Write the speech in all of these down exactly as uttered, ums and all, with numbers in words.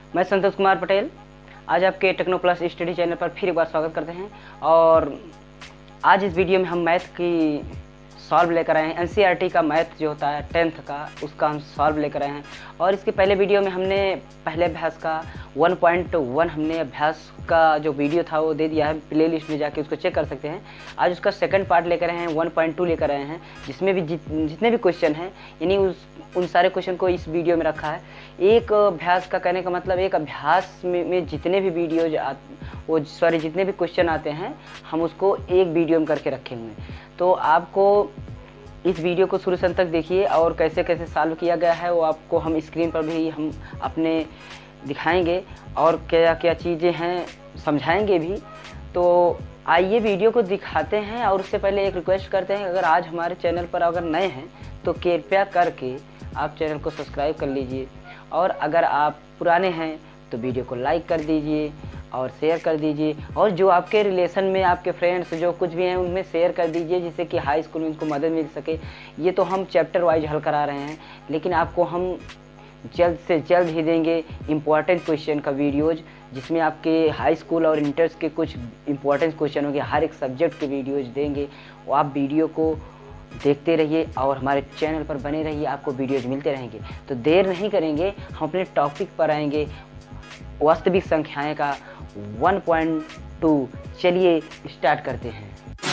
मैं संतोष कुमार पटेल आज आपके टेक्नो प्लस स्टडी चैनल पर फिर एक बार स्वागत करते हैं। और आज इस वीडियो में हम मैथ की सॉल्व लेकर आए हैं। एनसीईआरटी का मैथ जो होता है टेंथ का, उसका हम सॉल्व लेकर आए हैं। और इसके पहले वीडियो में हमने पहले अभ्यास का वन पॉइंट वन हमने अभ्यास का जो वीडियो था वो दे दिया है, प्ले लिस्ट में जाके उसको चेक कर सकते हैं। आज उसका सेकंड पार्ट लेकर आए हैं, वन पॉइंट टू लेकर आए हैं, जिसमें भी जित, जितने भी क्वेश्चन हैं यानी उस उन सारे क्वेश्चन को इस वीडियो में रखा है। एक अभ्यास का कहने का मतलब एक अभ्यास में, में जितने भी वीडियो वो सॉरी जितने भी क्वेश्चन आते हैं हम उसको एक वीडियो में करके रखे हुए हैं। तो आपको इस वीडियो को शुरू से अंत तक देखिए और कैसे कैसे सॉल्व किया गया है वो आपको हम स्क्रीन पर भी हम अपने दिखाएंगे और क्या क्या चीज़ें हैं समझाएंगे भी। तो आइए वीडियो को दिखाते हैं। और उससे पहले एक रिक्वेस्ट करते हैं, अगर आज हमारे चैनल पर अगर नए हैं तो कृपया करके आप चैनल को सब्सक्राइब कर लीजिए, और अगर आप पुराने हैं तो वीडियो को लाइक कर दीजिए और शेयर कर दीजिए, और जो आपके रिलेशन में आपके फ्रेंड्स जो कुछ भी हैं उनमें शेयर कर दीजिए, जिससे कि हाई स्कूल में उनको मदद मिल सके। ये तो हम चैप्टर वाइज हल करा रहे हैं, लेकिन आपको हम जल्द से जल्द ही देंगे इम्पॉर्टेंट क्वेश्चन का वीडियोज़, जिसमें आपके हाई स्कूल और इंटर्स के कुछ इम्पॉर्टेंट क्वेश्चन होंगे, हर एक सब्जेक्ट के वीडियोज़ देंगे। वो आप वीडियो को देखते रहिए और हमारे चैनल पर बने रहिए, आपको वीडियोज़ मिलते रहेंगे। तो देर नहीं करेंगे, हम अपने टॉपिक पर आएंगे, वास्तविक संख्याएं का वन पॉइंट टू। चलिए स्टार्ट करते हैं।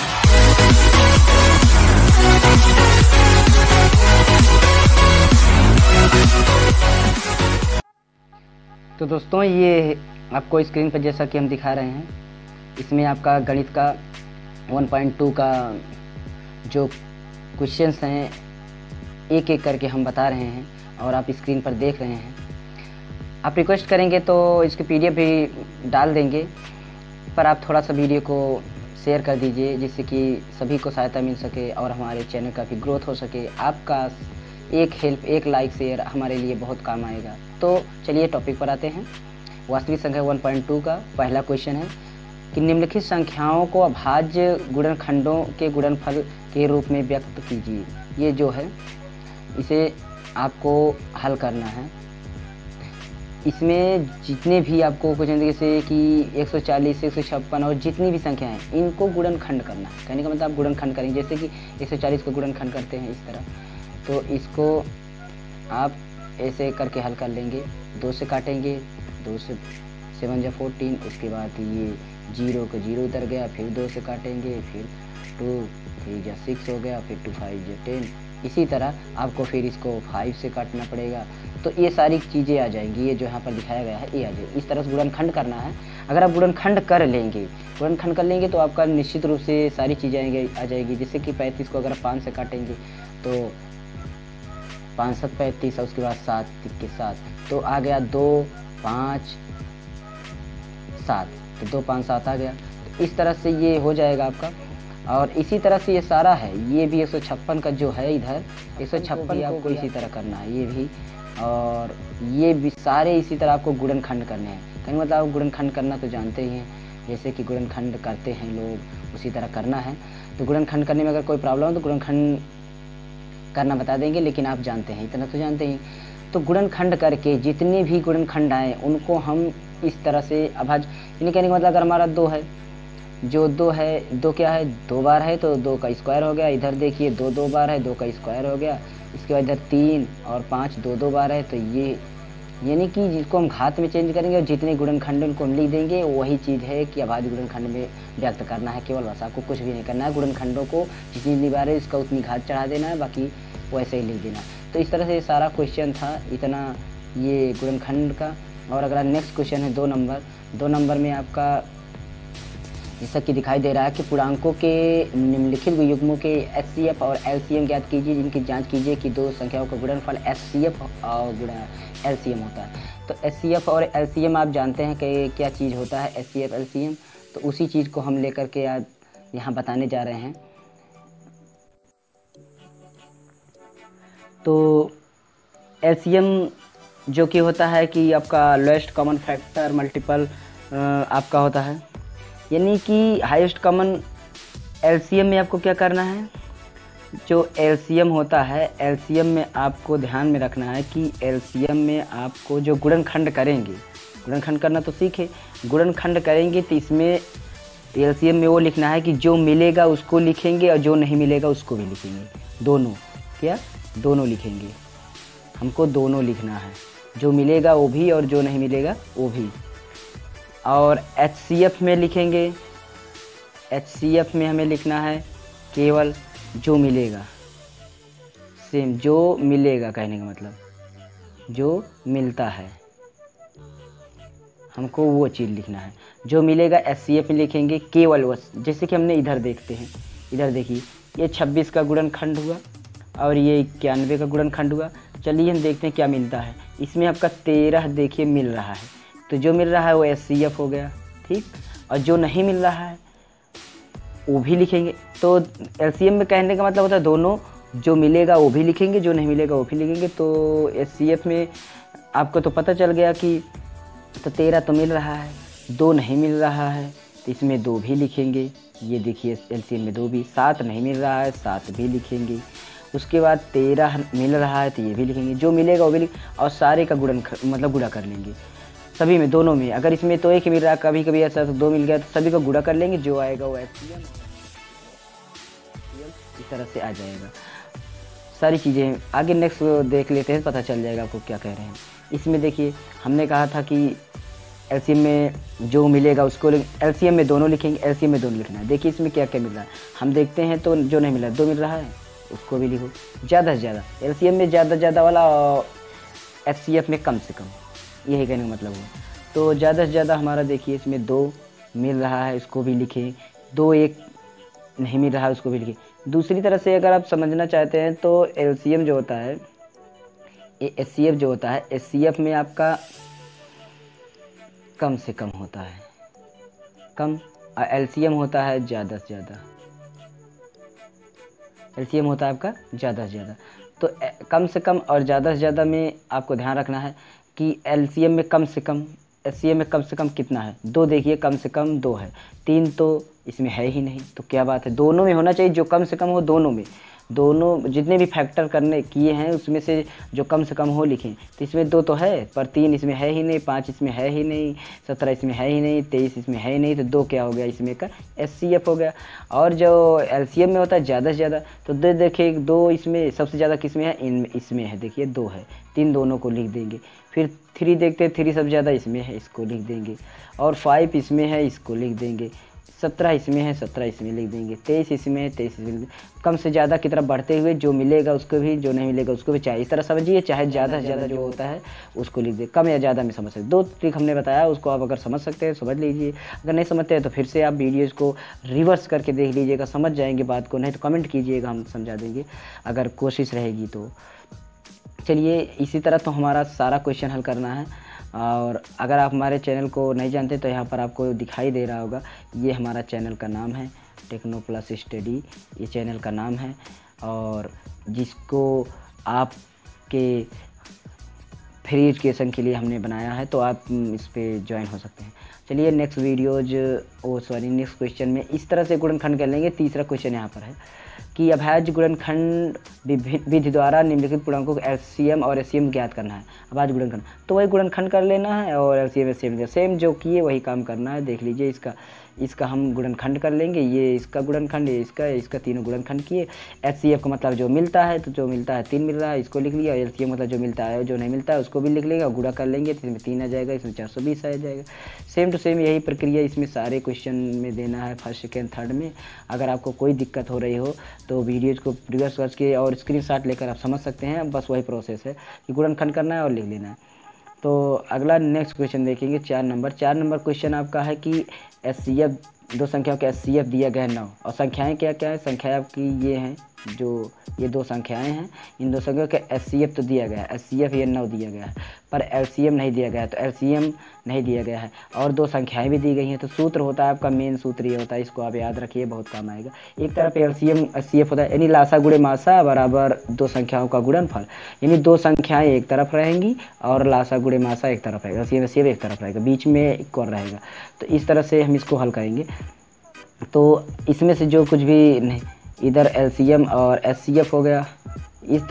तो दोस्तों ये आपको स्क्रीन पर जैसा कि हम दिखा रहे हैं, इसमें आपका गणित का वन पॉइंट टू का जो क्वेश्चंस हैं एक एक करके हम बता रहे हैं और आप स्क्रीन पर देख रहे हैं। आप रिक्वेस्ट करेंगे तो इसके पीडीएफ भी डाल देंगे, पर आप थोड़ा सा वीडियो को शेयर कर दीजिए, जिससे कि सभी को सहायता मिल सके और हमारे चैनल का भी ग्रोथ हो सके। आपका एक हेल्प, एक लाइक, शेयर हमारे लिए बहुत काम आएगा। तो चलिए टॉपिक पर आते हैं। वास्तविक संख्या वन पॉइंट टू का पहला क्वेश्चन है कि निम्नलिखित संख्याओं को अभाज्य गुणनखंडों के गुणनफल के रूप में व्यक्त कीजिए। ये जो है इसे आपको हल करना है। इसमें जितने भी आपको क्वेश्चन जैसे कि एक सौ चालीस, एक सौ छप्पन और जितनी भी संख्या हैं इनको गुणनखंड करना है। कहने का मतलब आप गुणनखंड करेंगे, जैसे कि एक सौ चालीस को गुणनखंड करते हैं इस तरह, तो इसको आप ऐसे करके हल कर लेंगे। दो से काटेंगे, दो से सेवन या फोर्टीन, उसके बाद ये जीरो का जीरो उतर गया, फिर दो से काटेंगे, फिर टू, थ्री या सिक्स हो गया, फिर टू फाइव या टेन। इसी तरह आपको फिर इसको फाइव से काटना पड़ेगा। तो ये सारी चीज़ें आ जाएंगी, ये जो यहाँ पर दिखाया गया है ये आ जाएगी। इस तरह से गुणनखंड करना है। अगर आप गुणनखंड कर लेंगे गुणनखंड कर लेंगे तो आपका निश्चित रूप से सारी चीज़ें आएंगी आ जाएगी। जैसे कि पैंतीस को अगर आप पाँच से काटेंगे तो पाँच सत पैंतीस, और उसके बाद सात के साथ, तो आ गया दो पाँच सात, तो दो पाँच सात आ गया। तो इस तरह से ये हो जाएगा आपका। और इसी तरह से ये सारा है, ये भी एक सौ छप्पन का जो है इधर एक सौ छप्पन आपको इसी तरह करना है, ये भी और ये भी सारे इसी तरह आपको गुणनखंड करने हैं। कहने मतलब आप गुणनखंड करना तो जानते ही हैं, जैसे कि गुणनखंड करते हैं लोग उसी तरह करना है। तो गुणनखंड करने में अगर कोई प्रॉब्लम हो तो गुणनखंड करना बता देंगे, लेकिन आप जानते हैं, इतना तो जानते ही। तो गुणनखंड करके जितने भी गुणनखंड आए उनको हम इस तरह से अभाज्य, यानी कहने का मतलब अगर हमारा दो है, जो दो है, दो क्या है, दो बार है तो दो का स्क्वायर हो गया। इधर देखिए दो दो बार है, दो का स्क्वायर हो गया। इसके बाद इधर तीन और पाँच दो दो बार है, तो ये यानी कि जिसको हम घात में चेंज करेंगे और जितने गुणनखंड उनको हम लिख देंगे, वही चीज़ है कि अभाज्य गुणनखंड में व्यक्त करना है। केवल बस आपको कुछ भी नहीं करना है, गुणनखंडों को जितनी बार है इसका उतनी घात चढ़ा देना है, बाकी वैसे ही लिख देना। तो इस तरह से सारा क्वेश्चन था इतना ये गुणनखंड का। और अगर नेक्स्ट क्वेश्चन है दो नंबर दो नंबर में आपका जैसा कि दिखाई दे रहा है कि पूर्णांकों के निम्नलिखित युग्मों के एचसीएफ और एलसीएम ज्ञात कीजिए, जिनकी जांच कीजिए कि दो संख्याओं का गुणनफल एचसीएफ और गुणा एलसीएम होता है। तो एचसीएफ और एलसीएम आप जानते हैं कि क्या चीज़ होता है एचसीएफ एलसीएम, तो उसी चीज़ को हम लेकर के आज यहाँ बताने जा रहे हैं। तो एलसीएम जो कि होता है कि आपका लोएस्ट कॉमन फैक्टर मल्टीपल आपका होता है, यानी कि हाईएस्ट कॉमन एलसीएम में आपको क्या करना है, जो एलसीएम होता है एलसीएम में आपको ध्यान में रखना है कि एलसीएम में आपको जो गुणनखंड करेंगे गुणनखंड करना तो सीखे। गुणनखंड करेंगे तो इसमें एलसीएम में वो लिखना है कि जो मिलेगा उसको लिखेंगे और जो नहीं मिलेगा उसको भी लिखेंगे, दोनों। क्या? दोनों लिखेंगे, हमको दोनों लिखना है, जो मिलेगा वो भी और जो नहीं मिलेगा वो भी। और एचसीएफ में लिखेंगे, एचसीएफ में हमें लिखना है केवल जो मिलेगा, सेम जो मिलेगा, कहने का मतलब जो मिलता है हमको वो चीज़ लिखना है, जो मिलेगा। एचसीएफ में लिखेंगे केवल बस, जैसे कि हमने इधर देखते हैं, इधर देखिए ये छब्बीस का गुणनखंड हुआ और ये इक्यानवे का गुणनखंड हुआ। चलिए हम देखते हैं क्या मिलता है। इसमें आपका तेरह देखिए मिल रहा है, तो जो मिल रहा है वो एचसीएफ हो गया, ठीक। और जो नहीं मिल रहा है वो भी लिखेंगे। तो एलसीएम में कहने का मतलब होता है दोनों, जो मिलेगा वो भी लिखेंगे, जो नहीं मिलेगा वो भी लिखेंगे। तो एचसीएफ में आपको तो पता चल गया कि तो तेरह तो मिल रहा है, दो नहीं मिल रहा है, तो इसमें दो भी लिखेंगे। ये देखिए एलसीएम में दो भी। सात नहीं मिल रहा है, सात भी लिखेंगे। उसके बाद तेरह मिल रहा है तो ये भी लिखेंगे, जो मिलेगा वो भी लिख, और सारे का गुणन मतलब गुणा कर लेंगे सभी में, दोनों में। अगर इसमें तो एक मिल रहा है, कभी कभी ऐसा तो दो मिल गया, तो सभी का गुणा कर लेंगे, जो आएगा वो एचसीएम इस तरह से आ जाएगा। सारी चीज़ें आगे नेक्स्ट देख लेते हैं, पता चल जाएगा आपको क्या कह रहे हैं। इसमें देखिए हमने कहा था कि एलसीएम में जो मिलेगा उसको, एलसीएम में दोनों लिखेंगे, एलसीएम में दोनों लिखना है। देखिए इसमें क्या क्या मिल रहा है, हम देखते हैं तो जो नहीं मिल रहा है, दो मिल रहा है उसको भी लिखो। ज़्यादा से ज़्यादा एलसीएम में ज़्यादा से ज़्यादा वाला, और एचसीएफ में कम से कम, यही कहने का मतलब हुआ। तो ज़्यादा से ज़्यादा हमारा देखिए इसमें दो मिल रहा है, उसको भी लिखें। दो एक नहीं मिल रहा है, उसको भी लिखें। दूसरी तरह से अगर आप समझना चाहते हैं तो एलसीएम जो होता है, एचसीएफ जो होता है, एचसीएफ में आपका कम से कम होता है, कम, और एलसीएम होता है ज़्यादा से ज़्यादा। एलसीएम होता है आपका ज़्यादा से ज़्यादा। तो कम से कम और ज़्यादा से ज़्यादा में आपको ध्यान रखना है कि एलसीएम में कम से कम, एचसीएफ में कम से कम कितना है, दो। देखिए कम से कम दो है, तीन तो इसमें है ही नहीं, तो क्या बात है, दोनों में होना चाहिए, जो कम से कम हो दोनों में। दोनों जितने भी फैक्टर करने किए हैं उसमें से जो कम से कम हो लिखें। तो इसमें दो तो है, पर तीन इसमें है ही नहीं, पाँच इसमें है ही नहीं, सत्रह इसमें है ही नहीं, तेईस इसमें है ही नहीं, तो दो क्या हो गया इसमें का एचसीएफ हो गया। और जो एलसीएम में होता है ज़्यादा से ज़्यादा, तो दो देखिए दो इसमें सबसे ज़्यादा किस में है, इन इसमें है, देखिए दो है, तीन दोनों को लिख देंगे। फिर थ्री देखते हैं, थ्री सबसे ज़्यादा इसमें है, इसको लिख देंगे। और फाइव इसमें है, इसको लिख देंगे। सत्रह इसमें है, सत्रह इसमें लिख देंगे। तेईस इसमें है, तेईस इसमें लिख देंगे। कम से ज़्यादा की तरफ बढ़ते हुए जो मिलेगा उसको भी, जो नहीं मिलेगा उसको भी, चाहे इस तरह समझिए, चाहे ज़्यादा से ज़्यादा जो होता है उसको लिख दे। कम या ज़्यादा में समझ सकते, दो ट्रिक हमने बताया, उसको आप अगर समझ सकते हैं समझ लीजिए। अगर नहीं समझते हैं तो फिर से आप वीडियोज़ को रिवर्स करके देख लीजिएगा, समझ जाएंगे बात को। नहीं तो कमेंट कीजिएगा, हम समझा देंगे अगर कोशिश रहेगी तो। चलिए इसी तरह तो हमारा सारा क्वेश्चन हल करना है। और अगर आप हमारे चैनल को नहीं जानते तो यहाँ पर आपको दिखाई दे रहा होगा, ये हमारा चैनल का नाम है टेक्नो प्लस स्टडी, ये चैनल का नाम है, और जिसको आपके फ्री एजुकेशन के लिए हमने बनाया है, तो आप इस पर ज्वाइन हो सकते हैं। चलिए next videos oh sorry next question में इस तरह से गुणनखंड कर लेंगे। तीसरा क्वेश्चन यहाँ पर है कि अभाज्य गुणनखंड विधि द्वारा निम्नलिखित पूर्णांकों को एलसीएम और एचसीएम ज्ञात करना है। अभाज्य गुणनखंड तो वही गुणनखंड कर लेना है, और एलसीएम एचसीएम सेम जो किए वही काम करना है। देख लीजिए इसका इसका हम गुणनखंड कर लेंगे, ये इसका गुणनखंड, ये इसका इसका तीनों गुणनखंड किए। एचसीएफ का मतलब जो मिलता है, तो जो मिलता है तीन मिल रहा है, इसको लिख लिया। एलसीएम मतलब जो मिलता है, जो नहीं मिलता है उसको भी लिख लेंगे, और गुणा कर लेंगे तो इसमें तीन आ जाएगा, इसमें चार सौ बीस आ जाएगा। सेम टू सेम यही प्रक्रिया इसमें सारे क्वेश्चन में देना है, फर्स्ट सेकेंड थर्ड में। अगर आपको कोई दिक्कत हो रही हो तो वीडियोज़ को रिवर्स करके और स्क्रीनशॉट लेकर आप समझ सकते हैं। बस वही प्रोसेस है कि गुणनखंड करना है और लिख लेना है। तो अगला नेक्स्ट क्वेश्चन देखेंगे, चार नंबर चार नंबर क्वेश्चन आपका है कि एचसीएफ, दो संख्याओं के एचसीएफ दिया गया है नौ, और संख्याएं क्या क्या है, संख्याएं आपकी ये हैं, जो ये दो संख्याएं हैं, इन दो संख्याओं के एचसीएफ तो दिया गया है, एचसीएफ ये नौ दिया गया है, पर एलसीएम नहीं दिया गया है, तो एलसीएम नहीं दिया गया है, और दो संख्याएं भी दी गई हैं। तो सूत्र होता है आपका, मेन सूत्र ये होता है, इसको आप याद रखिए, बहुत काम आएगा। एक तरफ एलसीएम एचसीएफ होता है, यानी लासा गुणे मासा बराबर दो संख्याओं का गुणनफल, यानी दो संख्याएं एक तरफ रहेंगी और लासा गुणे मासा एक तरफ रहेगा, एलसीएम एचसीएफ एक तरफ रहेगा, बीच में इक्वल रहेगा। तो इस तरह से हम इसको हल करेंगे। तो इसमें से जो कुछ भी नहीं, इधर एलसीएम और एचसीएफ हो गया इस तरफ,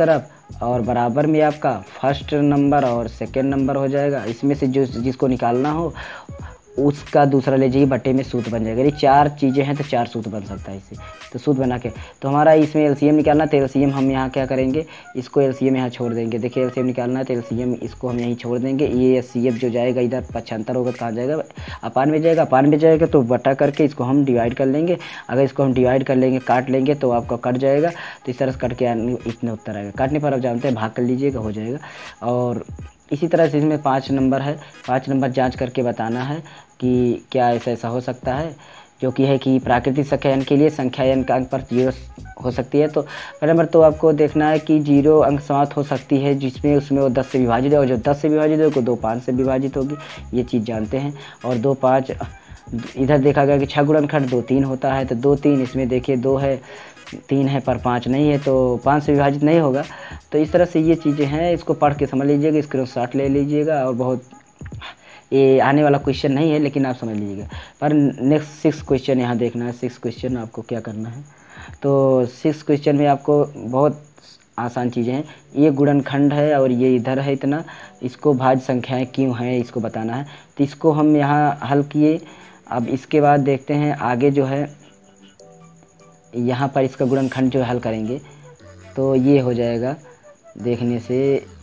और बराबर में आपका फर्स्ट नंबर और सेकंड नंबर हो जाएगा। इसमें से जो जिसको निकालना हो उसका दूसरा ले जाइए, बटे में सूत्र बन जाएगा। ये चार चीज़ें हैं तो चार सूत्र बन सकता है इससे। तो सूत्र बना के तो हमारा इसमें एलसीएम निकालना, तो एलसीएम हम यहाँ क्या करेंगे, इसको एलसीएम यहाँ छोड़ देंगे। देखिए एलसीएम निकालना है तो एलसीएम इसको हम यहीं छोड़ देंगे। ये एचसीएफ जो जाएगा इधर पचहत्तर होगा, कहाँ जाएगा, अपान में जाएगा। अपान में जाएगा तो बटा करके इसको हम डिवाइड कर लेंगे। अगर इसको हम डिवाइड कर लेंगे, काट लेंगे तो आपका कट जाएगा। तो इस तरह से कट के इतने उत्तर आएगा। काटने पर आप जानते हैं भाग कर लीजिएगा, हो जाएगा। और इसी तरह से इसमें पाँच नंबर है, पाँच नंबर जांच करके बताना है कि क्या ऐसा ऐसा हो सकता है, जो कि है कि प्राकृतिक संख्या n के लिए संख्या n का अंक पर जीरो हो सकती है। तो पहले नंबर तो आपको देखना है कि जीरो अंक समाप्त हो सकती है जिसमें उसमें वो दस से विभाजित है, और जो दस से विभाजित है वो दो पाँच से विभाजित होगी, ये चीज़ जानते हैं। और दो पाँच इधर देखा गया कि छः गुणनखंड दो तीन होता है, तो दो तीन इसमें देखिए दो है, तीन है पर पाँच नहीं है, तो पाँच से विभाजित नहीं होगा। तो इस तरह से ये चीज़ें हैं, इसको पढ़ के समझ लीजिएगा, स्क्रीनशॉट ले लीजिएगा। और बहुत ये आने वाला क्वेश्चन नहीं है लेकिन आप समझ लीजिएगा। पर नेक्स्ट सिक्स क्वेश्चन यहाँ देखना है। सिक्स क्वेश्चन आपको क्या करना है, तो सिक्स क्वेश्चन में आपको बहुत आसान चीज़ें हैं। ये गुणनखंड है और ये इधर है इतना, इसको भाज्य संख्याएं क्यों हैं इसको बताना है। तो इसको हम यहाँ हल किए। अब इसके बाद देखते हैं आगे जो है, यहाँ पर इसका गुणनखंड जो हल करेंगे तो ये हो जाएगा देखने से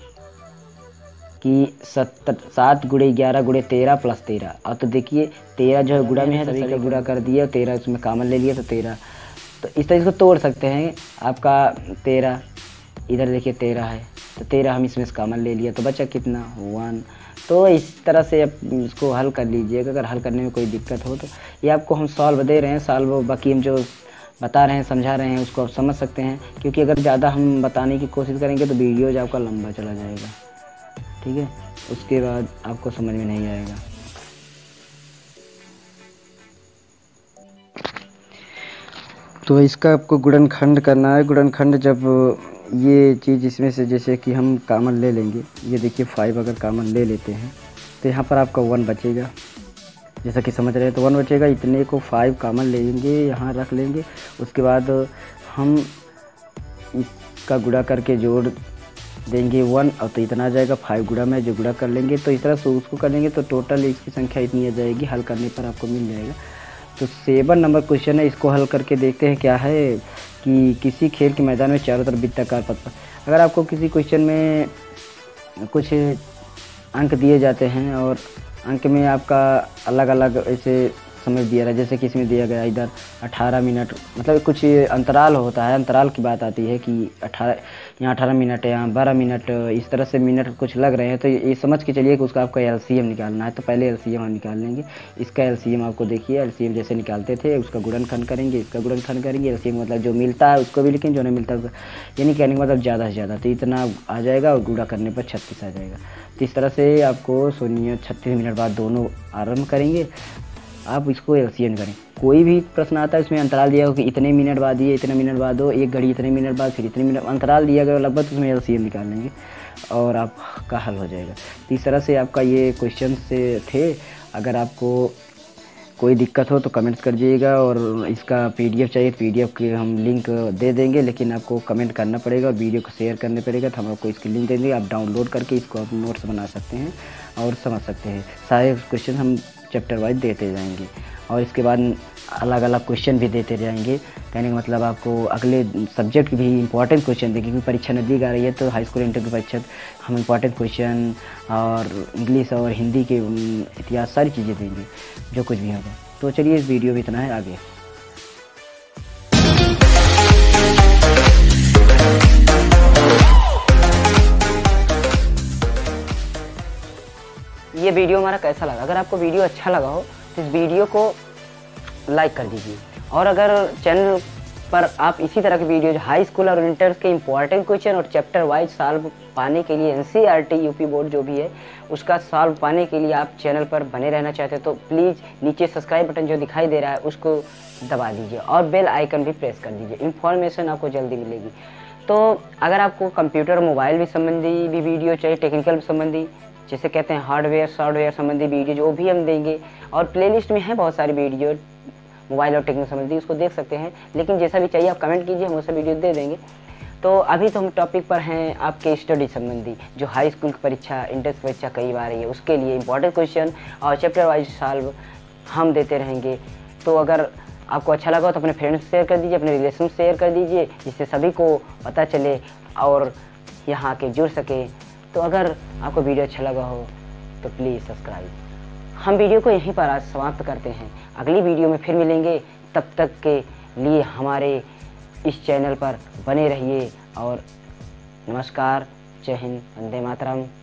कि सत्तर सात गुड़े ग्यारह गुड़े तेरह प्लस तेरह। और तो देखिए तेरह जो है गुड़ा में है, सभी का गुड़ा कर दिया, तेरह उसमें कामन ले लिया तो तेरह। तो इस तरह इसको तोड़ सकते हैं। आपका तेरह इधर देखिए तेरह है, तो तेरह हम इसमें से कामन ले लिया तो बचा कितना, वन। तो इस तरह से आप इसको हल कर लीजिएगा। अगर हल करने में कोई दिक्कत हो तो ये आपको हम सॉल्व दे रहे हैं, सॉल्व बाकी हम जो बता रहे हैं समझा रहे हैं उसको आप समझ सकते हैं। क्योंकि अगर ज़्यादा हम बताने की कोशिश करेंगे तो वीडियो जो आपका लंबा चला जाएगा, ठीक है, उसके बाद आपको समझ में नहीं आएगा। तो इसका आपको गुणनखंड करना है। गुणनखंड जब ये चीज़ इसमें से जैसे कि हम कामन ले लेंगे, ये देखिए फाइव अगर कामन ले लेते हैं तो यहाँ पर आपका वन बचेगा, जैसा कि समझ रहे हैं। तो वन बचेगा, इतने को फाइव कामन लेंगे, यहाँ रख लेंगे। उसके बाद हम इसका गुणा करके जोड़ देंगे वन, और तो इतना आ जाएगा। फाइव गुणा में जो गुणा कर लेंगे तो इस तरह से उसको कर लेंगे तो टोटल इसकी संख्या इतनी आ जाएगी। हल करने पर आपको मिल जाएगा। तो सेवन नंबर क्वेश्चन है, इसको हल करके देखते हैं क्या है कि किसी खेल के मैदान में चारों तरफ वृत्ताकार पथ पर, अगर आपको किसी क्वेश्चन में कुछ अंक दिए जाते हैं और अंक में आपका अलग अलग ऐसे समझ दिया रहा है, जैसे कि इसमें दिया गया इधर अठारह मिनट, मतलब कुछ अंतराल होता है, अंतराल की बात आती है कि अठारह यहाँ अठारह मिनट है, यहाँ बारह मिनट, इस तरह से मिनट कुछ लग रहे हैं। तो ये समझ के चलिए कि उसका आपका एलसीएम निकालना है। तो पहले एलसीएम हम निकाल लेंगे। इसका एलसीएम आपको देखिए, एलसीएम जैसे निकालते थे उसका गुणनखंड करेंगे, इसका गुणनखंड करेंगे। एलसीएम मतलब जो मिलता है उसको भी लिखेंगे, जो नहीं मिलता यानी कहने का मतलब ज़्यादा से ज़्यादा, तो इतना आ जाएगा और गुणा करने पर छत्तीस आ जाएगा। तो इस तरह से आपको सुनिए छत्तीस मिनट बाद दोनों आरम्भ करेंगे, आप इसको एलसीएम करें। कोई भी प्रश्न आता है उसमें अंतराल दिया हो कि इतने मिनट बाद ये इतने मिनट बाद हो, एक घड़ी इतने मिनट बाद फिर इतने मिनट, अंतराल दिया गया लगभग, उसमें एलसीएम निकाल लेंगे और आपका हल हो जाएगा। तो इस तरह से आपका ये क्वेश्चन से थे। अगर आपको कोई दिक्कत हो तो कमेंट्स कर दीजिएगा, और इसका पीडीएफ चाहिए पीडीएफ के हम लिंक दे देंगे, लेकिन आपको कमेंट करना पड़ेगा और वीडियो को शेयर करने पड़ेगा। तो हम आपको इसकी लिंक दे देंगे, आप डाउनलोड करके इसको आप नोट्स बना सकते हैं और समझ सकते हैं। सारे क्वेश्चन हम चैप्टर वाइज देते जाएंगे और इसके बाद अलग अलग क्वेश्चन भी देते जाएंगे। कहने का मतलब आपको अगले सब्जेक्ट की भी इंपॉर्टेंट क्वेश्चन देंगे, क्योंकि परीक्षा नज़दीक आ रही है तो हाई स्कूल इंटर की परीक्षा हम इंपॉर्टेंट क्वेश्चन और इंग्लिश और हिंदी के इतिहास सारी चीज़ें देंगे जो कुछ भी होगा। तो चलिए इस वीडियो में इतना है, आगे ये वीडियो हमारा कैसा लगा। अगर आपको वीडियो अच्छा लगा हो तो इस वीडियो को लाइक कर दीजिए, और अगर चैनल पर आप इसी तरह के वीडियो हाई स्कूल और इंटर के इंपॉर्टेंट क्वेश्चन और चैप्टर वाइज सॉल्व पाने के लिए एनसीईआरटी यूपी बोर्ड जो भी है उसका सॉल्व पाने के लिए आप चैनल पर बने रहना चाहते हैं तो प्लीज़ नीचे सब्सक्राइब बटन जो दिखाई दे रहा है उसको दबा दीजिए और बेल आइकन भी प्रेस कर दीजिए। इन्फॉर्मेशन आपको जल्दी मिलेगी। तो अगर आपको कंप्यूटर मोबाइल भी संबंधी भी वीडियो चाहिए, टेक्निकल संबंधी जैसे कहते हैं हार्डवेयर सॉफ्टवेयर संबंधी वीडियो जो भी हम देंगे, और प्लेलिस्ट में है बहुत सारी वीडियो मोबाइल और टेक्निकल संबंधी, उसको देख सकते हैं। लेकिन जैसा भी चाहिए आप कमेंट कीजिए, हम वैसा वीडियो दे देंगे। तो अभी तो हम टॉपिक पर हैं आपके स्टडी संबंधी, जो हाई स्कूल की परीक्षा, इंटर की परीक्षा कई बार है, उसके लिए इंपॉर्टेंट क्वेश्चन और चैप्टर वाइज सॉल्व हम देते रहेंगे। तो अगर आपको अच्छा लगा तो अपने फ्रेंड्स शेयर कर दीजिए, अपने रिलेशन शेयर कर दीजिए, जिससे सभी को पता चले और यहाँ के जुड़ सके। तो अगर आपको वीडियो अच्छा लगा हो तो प्लीज़ सब्सक्राइब। हम वीडियो को यहीं पर आज समाप्त करते हैं, अगली वीडियो में फिर मिलेंगे। तब तक के लिए हमारे इस चैनल पर बने रहिए और नमस्कार, जय हिंद, वंदे मातरम।